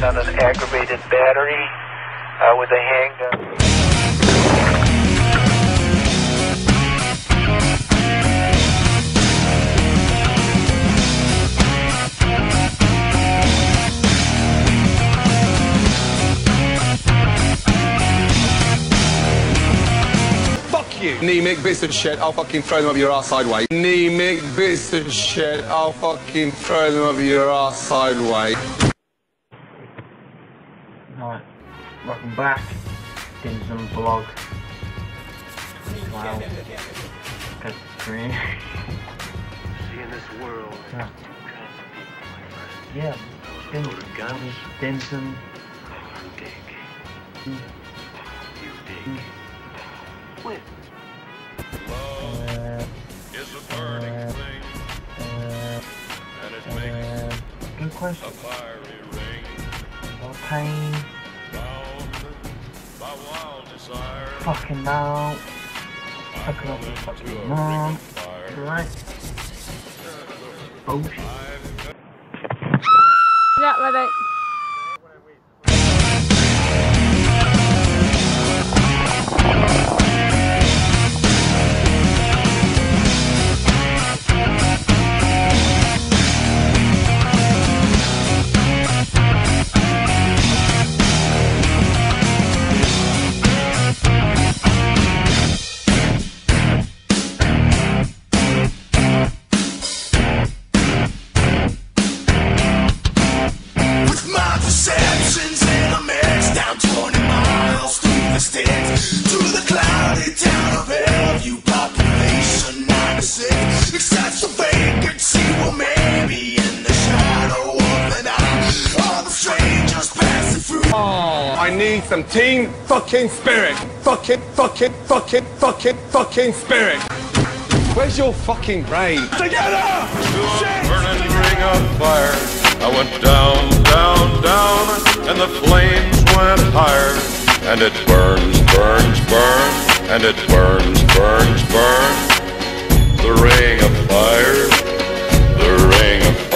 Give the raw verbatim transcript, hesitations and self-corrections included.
on an aggravated battery uh, with a handgun. You. Anemic bits of shit, I'll fucking throw them up your ass sideways. Anemic bits of shit, I'll fucking throw them up your ass sideways. Right, welcome back. Dimsum vlog. Wow. Good green. See, in this world, Yeah. two kinds of people, my friend. Yeah. Dim Go to guns. Dimsum. I dig. You dig. When? Uh, Is a burning thing, uh, and it uh, makes good a question. fiery ring, No pain. bound by wild desire. Fucking no. I Fucking fell up the into fucking a ring mom. of fire. Right. Bullshit. Yeah, ready. Perceptions in a mix, down twenty miles through the sticks to the cloudy town of Hellview, population ninety-six. Except the vacancy, well, maybe in the shadow of an eye, all the strangers passing through. Oh, I need some team fucking spirit. Fucking, fucking, fucking, fucking, fucking spirit. Where's your fucking brain? Together! To a burning ring of fire, I went down, down, down, and the flames went higher. And it burns, burns, burns, and it burns, burns, burns. The ring of fire, the ring of